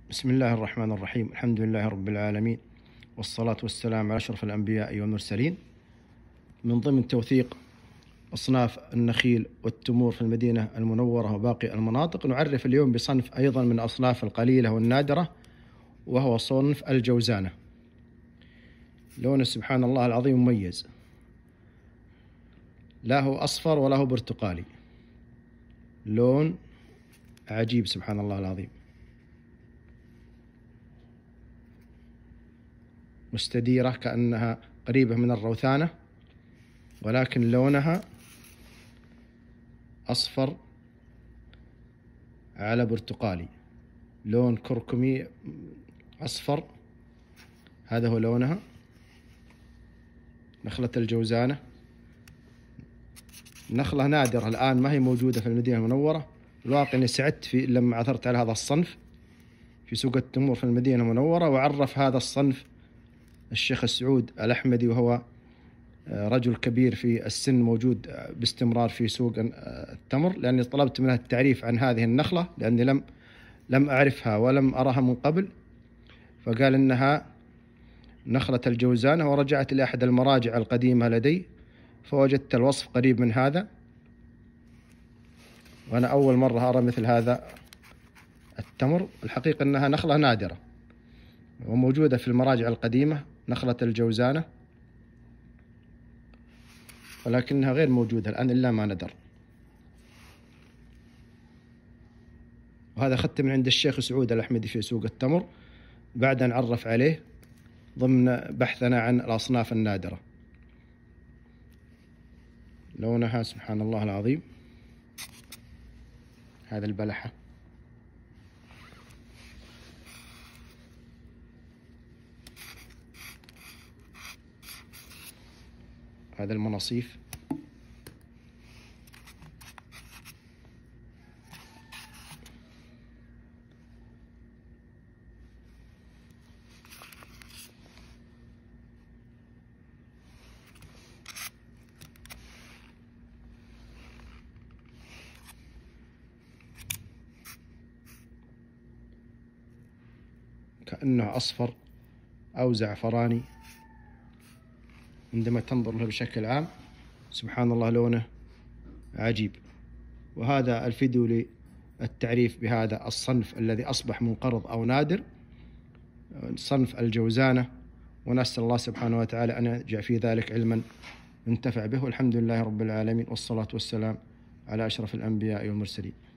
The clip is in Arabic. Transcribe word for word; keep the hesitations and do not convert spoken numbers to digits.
بسم الله الرحمن الرحيم. الحمد لله رب العالمين، والصلاة والسلام على أشرف الأنبياء والمرسلين. من ضمن توثيق أصناف النخيل والتمور في المدينة المنورة وباقي المناطق، نعرف اليوم بصنف أيضا من الأصناف القليلة والنادرة، وهو صنف الجوزانة. لونه سبحان الله العظيم مميز، لا هو أصفر ولا هو برتقالي، لون عجيب سبحان الله العظيم، مستديرة كأنها قريبة من الروثانة، ولكن لونها أصفر على برتقالي، لون كركمي أصفر، هذا هو لونها. نخلة الجوزانة نخلة نادرة الآن، ما هي موجودة في المدينة المنورة. الواقع أني سعدت في لما عثرت على هذا الصنف في سوق التمور في المدينة المنورة، وعرف هذا الصنف الشيخ السعود الأحمدي، وهو رجل كبير في السن موجود باستمرار في سوق التمر، لأني طلبت منه التعريف عن هذه النخلة لأني لم لم أعرفها ولم أراها من قبل، فقال إنها نخلة الجوزانة، ورجعت إلى أحد المراجع القديمة لدي فوجدت الوصف قريب من هذا، وأنا أول مرة أرى مثل هذا التمر. الحقيقة أنها نخلة نادرة وموجودة في المراجع القديمة، نخلة الجوزانة، ولكنها غير موجودة الآن إلا ما ندر. وهذا أخذت من عند الشيخ سعود الأحمدي في سوق التمر بعد أن عرف عليه ضمن بحثنا عن الأصناف النادرة. لونها سبحان الله العظيم، هذا البلحة، هذا المناصيف، كأنه أصفر أو زعفراني عندما تنظر له بشكل عام. سبحان الله لونه عجيب. وهذا الفيديو للتعريف بهذا الصنف الذي أصبح منقرض أو نادر، صنف الجوزانة، ونسأل الله سبحانه وتعالى أن يجعل في ذلك علما ينتفع به، والحمد لله رب العالمين، والصلاة والسلام على أشرف الأنبياء والمرسلين.